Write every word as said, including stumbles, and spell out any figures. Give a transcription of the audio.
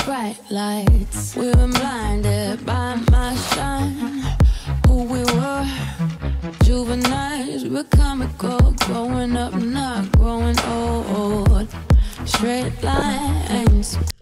bright lights. We were blinded by my shine. Who we were, juveniles, we were comical. Growing up, not growing old. Straight lines.